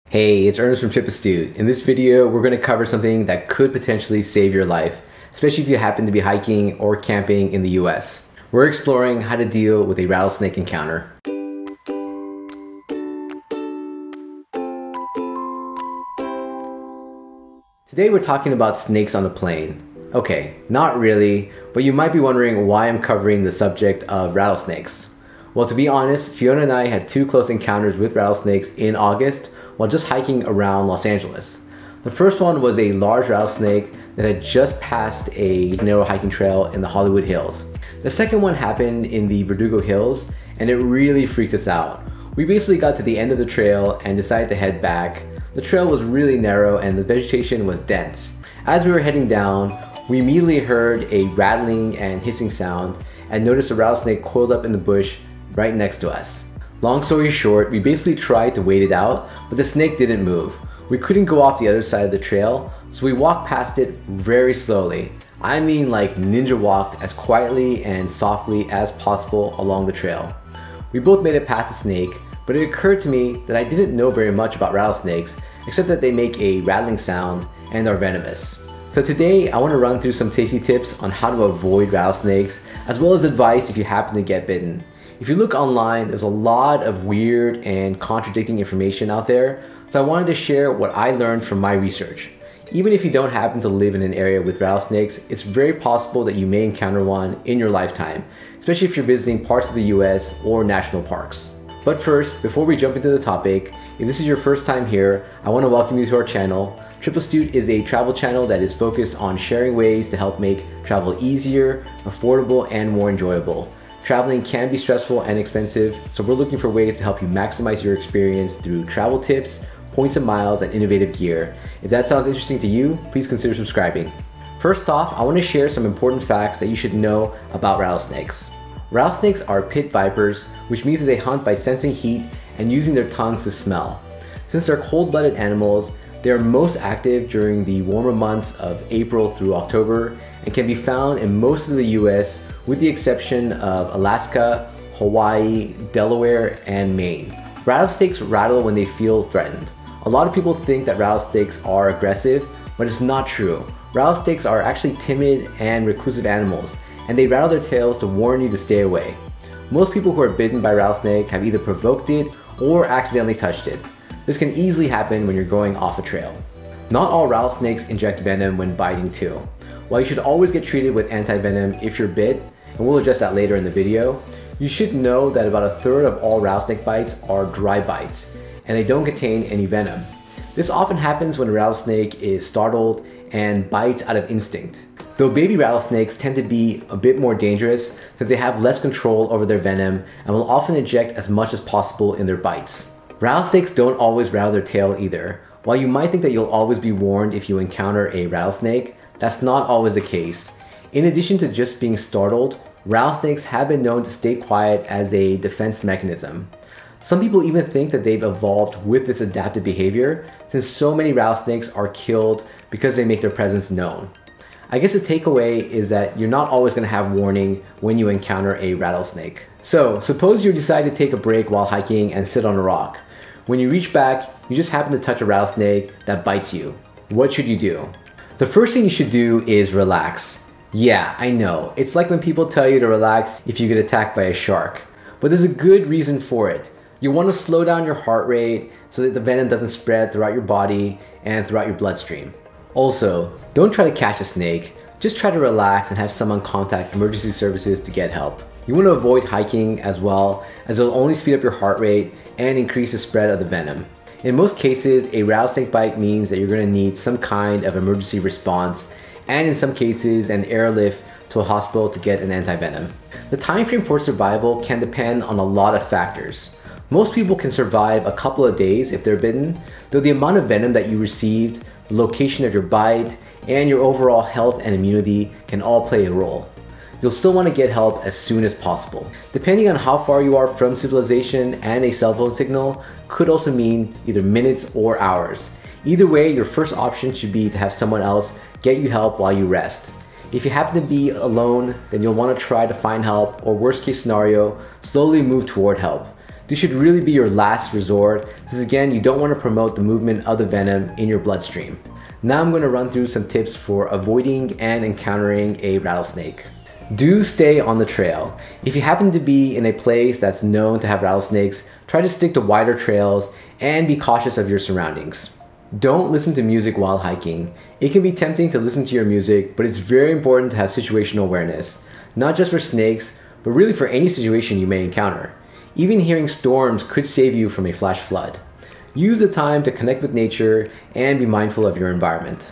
Hey, it's Ernest from Trip-A-Stute. In this video, we're going to cover something that could potentially save your life, especially if you happen to be hiking or camping in the US. We're exploring how to deal with a rattlesnake encounter. Today we're talking about snakes on a plane. Okay, not really, but you might be wondering why I'm covering the subject of rattlesnakes. Well, to be honest, Fiona and I had two close encounters with rattlesnakes in August while just hiking around Los Angeles. The first one was a large rattlesnake that had just passed a narrow hiking trail in the Hollywood Hills. The second one happened in the Verdugo Hills, and it really freaked us out. We basically got to the end of the trail and decided to head back. The trail was really narrow and the vegetation was dense. As we were heading down, we immediately heard a rattling and hissing sound and noticed a rattlesnake coiled up in the bush right next to us. Long story short, we basically tried to wait it out, but the snake didn't move. We couldn't go off the other side of the trail, so we walked past it very slowly. I mean like ninja walked as quietly and softly as possible along the trail. We both made it past the snake, but it occurred to me that I didn't know very much about rattlesnakes, except that they make a rattling sound and are venomous. So today, I want to run through some safety tips on how to avoid rattlesnakes, as well as advice if you happen to get bitten. If you look online, there's a lot of weird and contradicting information out there, so I wanted to share what I learned from my research. Even if you don't happen to live in an area with rattlesnakes, it's very possible that you may encounter one in your lifetime, especially if you're visiting parts of the US or national parks. But first, before we jump into the topic, if this is your first time here, I want to welcome you to our channel. Trip-A-Stute is a travel channel that is focused on sharing ways to help make travel easier, affordable, and more enjoyable. Traveling can be stressful and expensive, so we're looking for ways to help you maximize your experience through travel tips, points and miles, and innovative gear. If that sounds interesting to you, please consider subscribing. First off, I want to share some important facts that you should know about rattlesnakes. Rattlesnakes are pit vipers, which means that they hunt by sensing heat and using their tongues to smell. Since they're cold-blooded animals, they are most active during the warmer months of April through October and can be found in most of the US with the exception of Alaska, Hawaii, Delaware, and Maine. Rattlesnakes rattle when they feel threatened. A lot of people think that rattlesnakes are aggressive, but it's not true. Rattlesnakes are actually timid and reclusive animals, and they rattle their tails to warn you to stay away. Most people who are bitten by a rattlesnake have either provoked it or accidentally touched it. This can easily happen when you're going off a trail. Not all rattlesnakes inject venom when biting too. While you should always get treated with anti-venom if you're bit, and we'll address that later in the video, you should know that about a third of all rattlesnake bites are dry bites, and they don't contain any venom. This often happens when a rattlesnake is startled and bites out of instinct. Though baby rattlesnakes tend to be a bit more dangerous since they have less control over their venom and will often eject as much as possible in their bites. Rattlesnakes don't always rattle their tail either. While you might think that you'll always be warned if you encounter a rattlesnake, that's not always the case. In addition to just being startled, rattlesnakes have been known to stay quiet as a defense mechanism. Some people even think that they've evolved with this adaptive behavior since so many rattlesnakes are killed because they make their presence known. I guess the takeaway is that you're not always going to have warning when you encounter a rattlesnake. So suppose you decide to take a break while hiking and sit on a rock. When you reach back, you just happen to touch a rattlesnake that bites you. What should you do? The first thing you should do is relax. Yeah, I know, it's like when people tell you to relax if you get attacked by a shark. But there's a good reason for it. You want to slow down your heart rate so that the venom doesn't spread throughout your body and throughout your bloodstream. Also, don't try to catch a snake, just try to relax and have someone contact emergency services to get help. You want to avoid hiking as well, as it'll only speed up your heart rate and increase the spread of the venom. In most cases, a rattlesnake bite means that you're going to need some kind of emergency response, and in some cases, an airlift to a hospital to get an antivenom. The time frame for survival can depend on a lot of factors. Most people can survive a couple of days if they're bitten, though the amount of venom that you received, the location of your bite, and your overall health and immunity can all play a role. You'll still want to get help as soon as possible. Depending on how far you are from civilization, and a cell phone signal could also mean either minutes or hours. Either way, your first option should be to have someone else get you help while you rest. If you happen to be alone, then you'll want to try to find help, or worst case scenario, slowly move toward help. This should really be your last resort, since again, you don't want to promote the movement of the venom in your bloodstream. Now I'm going to run through some tips for avoiding and encountering a rattlesnake. Do stay on the trail. If you happen to be in a place that's known to have rattlesnakes, try to stick to wider trails and be cautious of your surroundings. Don't listen to music while hiking. It can be tempting to listen to your music, but it's very important to have situational awareness, not just for snakes, but really for any situation you may encounter. Even hearing storms could save you from a flash flood. Use the time to connect with nature and be mindful of your environment.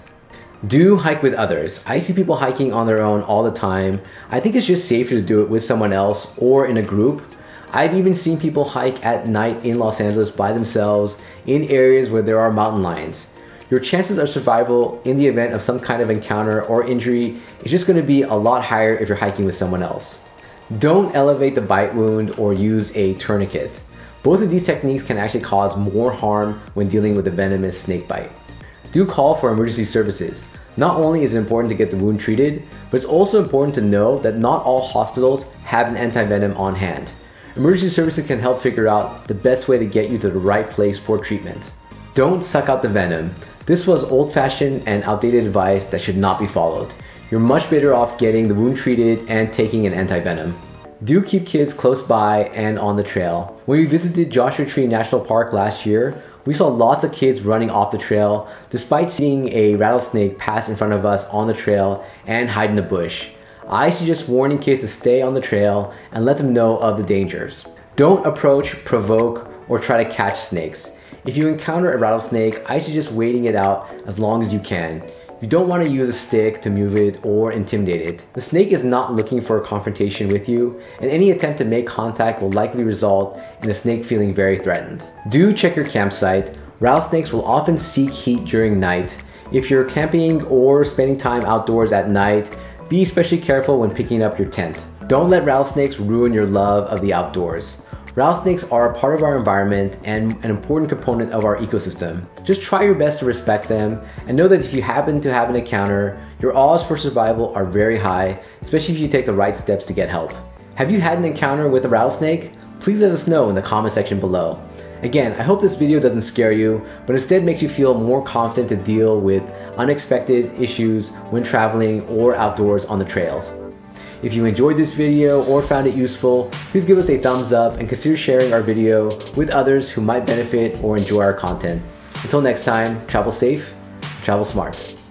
Do hike with others. I see people hiking on their own all the time. I think it's just safer to do it with someone else or in a group. I've even seen people hike at night in Los Angeles by themselves in areas where there are mountain lions. Your chances of survival in the event of some kind of encounter or injury is just going to be a lot higher if you're hiking with someone else. Don't elevate the bite wound or use a tourniquet. Both of these techniques can actually cause more harm when dealing with a venomous snake bite. Do call for emergency services. Not only is it important to get the wound treated, but it's also important to know that not all hospitals have an anti-venom on hand. Emergency services can help figure out the best way to get you to the right place for treatment. Don't suck out the venom. This was old-fashioned and outdated advice that should not be followed. You're much better off getting the wound treated and taking an anti-venom. Do keep kids close by and on the trail. When we visited Joshua Tree National Park last year, we saw lots of kids running off the trail despite seeing a rattlesnake pass in front of us on the trail and hide in the bush. I suggest warning kids to stay on the trail and let them know of the dangers. Don't approach, provoke, or try to catch snakes. If you encounter a rattlesnake, I suggest waiting it out as long as you can. You don't want to use a stick to move it or intimidate it. The snake is not looking for a confrontation with you, and any attempt to make contact will likely result in the snake feeling very threatened. Do check your campsite. Rattlesnakes will often seek heat during night. If you're camping or spending time outdoors at night, be especially careful when picking up your tent. Don't let rattlesnakes ruin your love of the outdoors. Rattlesnakes are a part of our environment and an important component of our ecosystem. Just try your best to respect them and know that if you happen to have an encounter, your odds for survival are very high, especially if you take the right steps to get help. Have you had an encounter with a rattlesnake? Please let us know in the comment section below. Again, I hope this video doesn't scare you, but instead makes you feel more confident to deal with unexpected issues when traveling or outdoors on the trails. If you enjoyed this video or found it useful, please give us a thumbs up and consider sharing our video with others who might benefit or enjoy our content. Until next time, travel safe, travel smart.